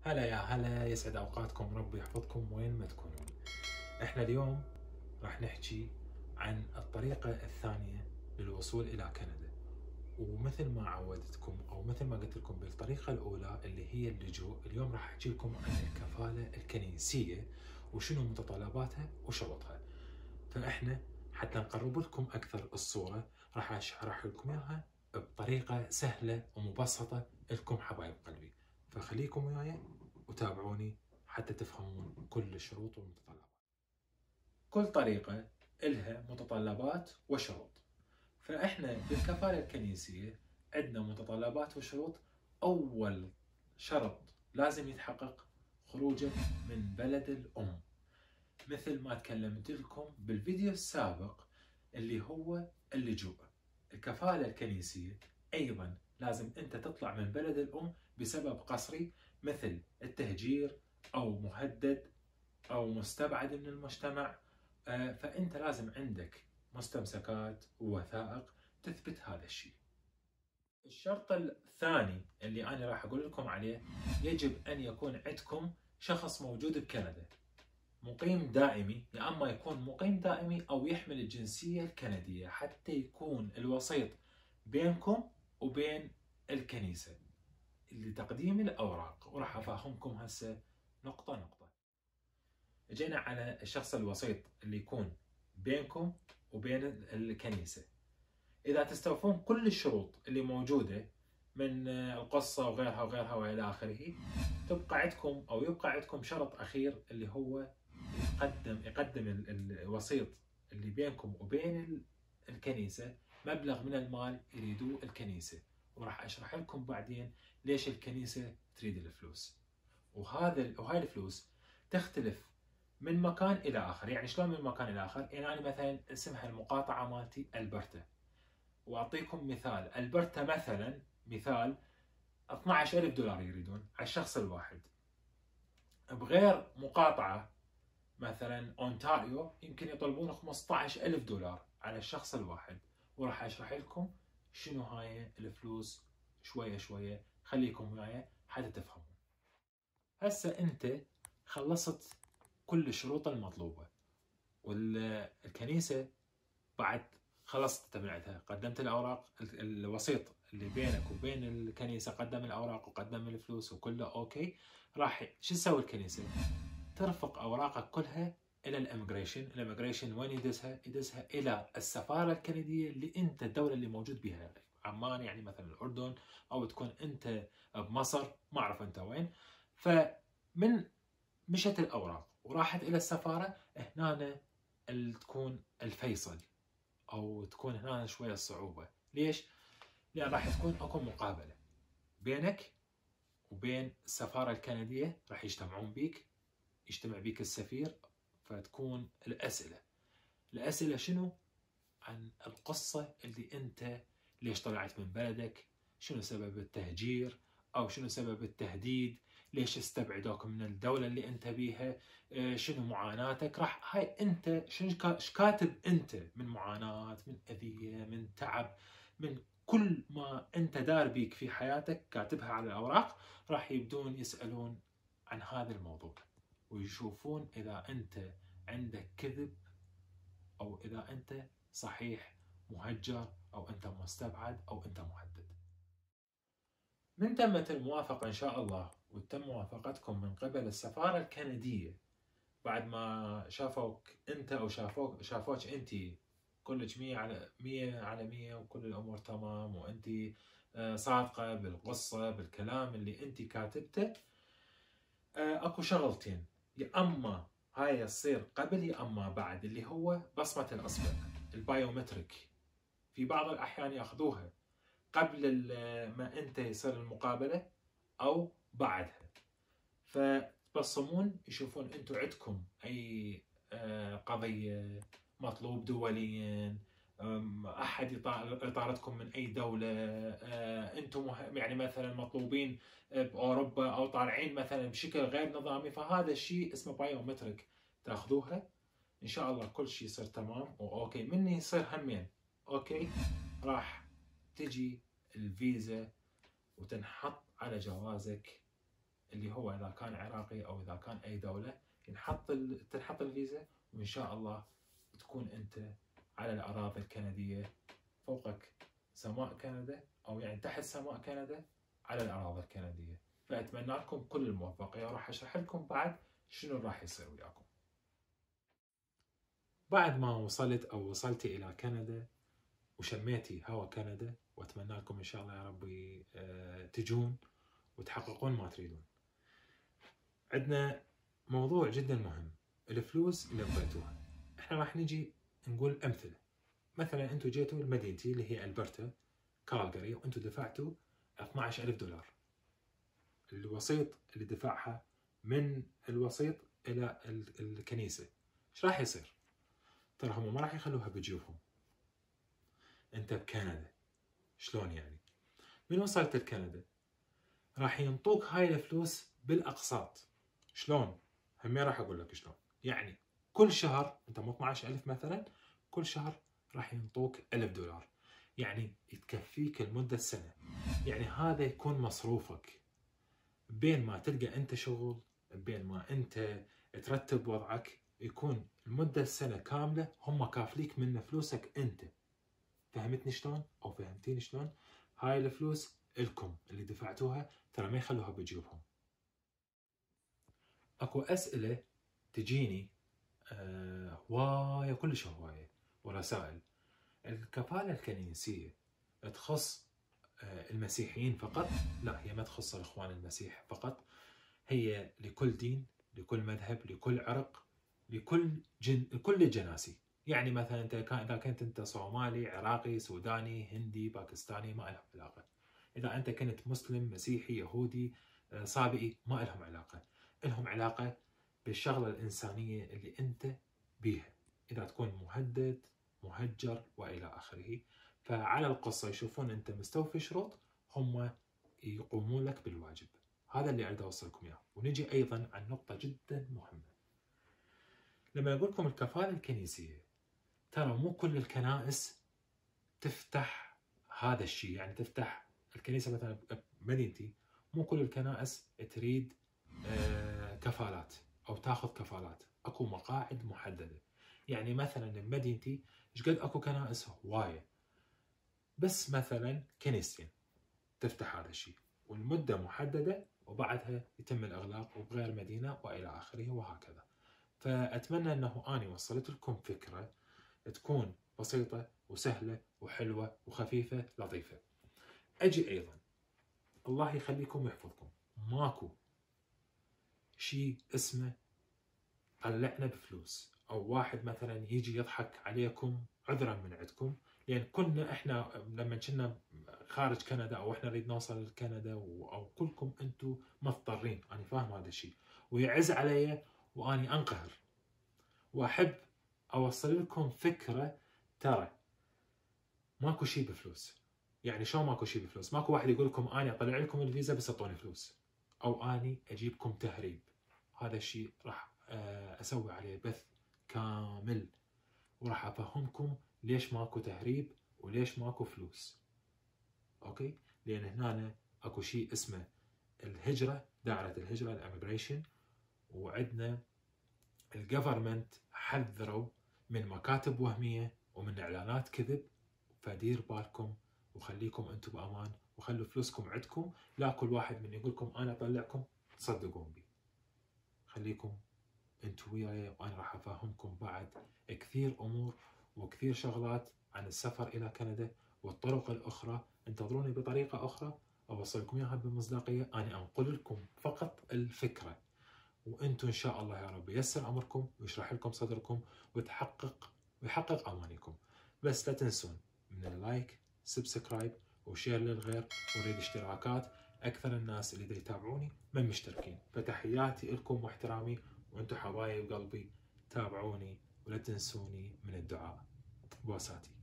هلا يا هلا، يسعد اوقاتكم، ربي يحفظكم وين ما تكونون. احنا اليوم راح نحكي عن الطريقة الثانية للوصول الى كندا. ومثل ما عودتكم او مثل ما قلت لكم بالطريقة الاولى اللي هي اللجوء، اليوم راح احكي لكم عن الكفالة الكنسية وشنو متطلباتها وشروطها. فاحنا حتى نقرب لكم اكثر الصورة راح اشرح لكم اياها بطريقة سهلة ومبسطة لكم حبايب قلبي. فخليكم وياي وتابعوني حتى تفهمون كل الشروط والمتطلبات. كل طريقة إلها متطلبات وشروط. فإحنا بالكفالة الكنسية عندنا متطلبات وشروط. أول شرط لازم يتحقق خروجك من بلد الأم، مثل ما تكلمت لكم بالفيديو السابق اللي هو اللجوء. الكفالة الكنسية أيضا لازم أنت تطلع من بلد الأم بسبب قصري، مثل التهجير أو مهدد أو مستبعد من المجتمع. فأنت لازم عندك مستمسكات ووثائق تثبت هذا الشيء. الشرط الثاني اللي أنا راح أقول لكم عليه، يجب أن يكون عندكم شخص موجود بكندا مقيم دائمي، يا اما يكون مقيم دائمي او يحمل الجنسيه الكنديه، حتى يكون الوسيط بينكم وبين الكنيسه لتقديم الاوراق. وراح افهمكم هسه نقطه نقطه. جينا على الشخص الوسيط اللي يكون بينكم وبين الكنيسه. اذا تستوفون كل الشروط اللي موجوده من القصه وغيرها وغيرها والى اخره، تبقى عندكم او يبقى عندكم شرط اخير اللي هو يقدم الوسيط اللي بينكم وبين الكنيسة مبلغ من المال يريدوه الكنيسة. وراح اشرح لكم بعدين ليش الكنيسة تريد الفلوس. وهاي الفلوس تختلف من مكان الى اخر. يعني شلون من مكان الى اخر؟ يعني انا مثلا اسمها المقاطعة مالتي البرتا، واعطيكم مثال. البرتا مثلا مثال 12000 دولار يريدون على الشخص الواحد. بغير مقاطعة مثلا اونتاريو يمكن يطلبون 15000 دولار على الشخص الواحد. وراح اشرح لكم شنو هاي الفلوس شويه شويه، خليكم وياي حتى تفهمون. هسه انت خلصت كل الشروط المطلوبه، والكنيسه بعد خلصت تبعتها، قدمت الاوراق. الوسيط اللي بينك وبين الكنيسه قدم الاوراق وقدم الفلوس وكله اوكي. راح شو تسوي الكنيسه؟ ترفق اوراقك كلها الى الاميجريشن وين يدزها؟ يدزها الى السفاره الكنديه اللي انت الدوله اللي موجود بها، عمان يعني مثلا الاردن، او تكون انت بمصر، ما اعرف انت وين. فمن مشت الاوراق وراحت الى السفاره، هنا تكون الفيصل، او تكون هنا شويه الصعوبه. ليش؟ لان راح تكون اكو مقابله بينك وبين السفاره الكنديه، راح يجتمعون بيك، يجتمع بيك السفير. فتكون الأسئلة شنو؟ عن القصة اللي أنت ليش طلعت من بلدك، شنو سبب التهجير أو شنو سبب التهديد، ليش استبعدوك من الدولة اللي أنت بيها، شنو معاناتك. راح هاي أنت شنو كاتب أنت من معاناة، من أذية، من تعب، من كل ما أنت دار بيك في حياتك كاتبها على الأوراق. راح يبدون يسألون عن هذا الموضوع، ويشوفون إذا أنت عندك كذب أو إذا أنت صحيح مهجر أو أنت مستبعد أو أنت مهدد. من تمت الموافقة إن شاء الله وتم موافقتكم من قبل السفارة الكندية، بعد ما شافوك أنت أو شافوك أنت كلش 100 على 100 وكل الأمور تمام، وأنت صادقة بالقصة بالكلام اللي أنت كاتبته، اكو شغلتين. يا اما هاي تصير قبل يا اما بعد، اللي هو بصمة الاصبع البايومتريك. في بعض الاحيان ياخذوها قبل ما انت يصير المقابلة او بعدها. فتبصمون يشوفون انتم عندكم اي قضية، مطلوب دوليا، احد يطاردكم من اي دوله، انتم يعني مثلا مطلوبين باوروبا او طالعين مثلا بشكل غير نظامي. فهذا الشيء اسمه بايومتريك، تاخذوها ان شاء الله كل شيء يصير تمام واوكي. من يصير همين اوكي، راح تجي الفيزا وتنحط على جوازك اللي هو اذا كان عراقي او اذا كان اي دوله تنحط الفيزا، وان شاء الله تكون انت على الاراضي الكنديه، فوقك سماء كندا، او يعني تحت سماء كندا على الاراضي الكنديه. فاتمنى لكم كل الموفقيه، وراح اشرح لكم بعد شنو راح يصير وياكم. بعد ما وصلتي الى كندا وشميتي هوا كندا، واتمنى لكم ان شاء الله يا ربي تجون وتحققون ما تريدون. عندنا موضوع جدا مهم، الفلوس اللي بغيتوها. احنا راح نجي نقول امثله. مثلا انتم جيتوا لمدينتي اللي هي البرتا كالغاري، وانتم دفعتوا 12000 دولار. الوسيط اللي دفعها من الوسيط الى الكنيسه، ايش راح يصير؟ ترى هم ما راح يخلوها بجيوبهم. انت بكندا، شلون يعني؟ من وصلت لكندا راح ينطوك هاي الفلوس بالاقساط. شلون؟ همين راح اقول لك شلون. يعني كل شهر انت مو 12000 مثلا، كل شهر راح ينطوك 1000 دولار، يعني تكفيك لمده سنه. يعني هذا يكون مصروفك بين ما تلقى انت شغل، بين ما انت ترتب وضعك، يكون المده السنه كامله هم كافليك من فلوسك انت. فهمتني شلون؟ او فهمتيني شلون؟ هاي الفلوس الكم اللي دفعتوها، ترى ما يخلوها بجيوبهم. اكو اسئله تجيني هوايه، كلش هوايه، ورسائل. الكفاله الكنيسيه تخص المسيحيين فقط؟ لا، هي ما تخص الاخوان المسيح فقط، هي لكل دين، لكل مذهب، لكل عرق، لكل الجناسي. يعني مثلا انت اذا كنت انت صومالي، عراقي، سوداني، هندي، باكستاني، ما لهم علاقه. اذا انت كنت مسلم، مسيحي، يهودي، صابئي، ما لهم علاقه. لهم علاقه بالشغله الانسانيه اللي انت بيها. اذا تكون مهدد، مهجر، والى اخره، فعلى القصه يشوفون انت مستوفي شروط، هم يقومون لك بالواجب. هذا اللي اريد اوصلكم اياه. ونجي ايضا عن نقطه جدا مهمه. لما اقول لكم الكفاله الكنيسيه، ترى مو كل الكنائس تفتح هذا الشيء. يعني تفتح الكنيسه مثلا بمدينتي، مو كل الكنائس تريد كفالات او تاخذ كفالات. اكو مقاعد محدده. يعني مثلا بمدينتي ايش قد اكو كنائس هوايه، بس مثلا كنيستين تفتح هذا الشيء، والمده محدده، وبعدها يتم الاغلاق وبغير مدينه والى اخره وهكذا. فاتمنى انه اني وصلت لكم فكره تكون بسيطه وسهله وحلوه وخفيفه لطيفه. اجي ايضا، الله يخليكم ويحفظكم، ماكو شيء اسمه طلعنا بفلوس، او واحد مثلا يجي يضحك عليكم عذرا من عندكم. لان كنا احنا لما كنا خارج كندا، او احنا نريد نوصل لكندا، او كلكم انتم مضطرين، انا فاهم هذا الشيء، ويعز علي واني انقهر، واحب اوصل لكم فكره. ترى ماكو شيء بفلوس. يعني شو ماكو شيء بفلوس؟ ماكو واحد يقول لكم اني اطلع لكم الفيزا بس اعطوني فلوس، او اني اجيبكم تهريب. هذا الشيء راح اسوي عليه بث كامل، وراح افهمكم ليش ماكو تهريب وليش ماكو فلوس. اوكي؟ لان هنا اكو شيء اسمه الهجره، دائره الهجره، الاميجريشن، وعندنا الجفرمنت حذروا من مكاتب وهميه ومن اعلانات كذب. فدير بالكم وخليكم انتم بامان، وخلوا فلوسكم عندكم. لا كل واحد من يقول لكم انا اطلعكم تصدقون بي. خليكم انتم وياي، وانا راح افهمكم بعد كثير امور وكثير شغلات عن السفر الى كندا والطرق الاخرى. انتظروني بطريقه اخرى اوصل لكم اياها بمصداقيه. انا انقل لكم فقط الفكره، وانتم ان شاء الله يا رب ييسر امركم ويشرح لكم صدركم ويحقق امانيكم. بس لا تنسون من اللايك، سبسكرايب، وشير للغير، ونريد اشتراكات. اكثر الناس اللي يتابعوني من مشتركين، فتحياتي لكم واحترامي، وانتم حبايب قلبي. تابعوني ولا تنسوني من الدعاء. بوساتي.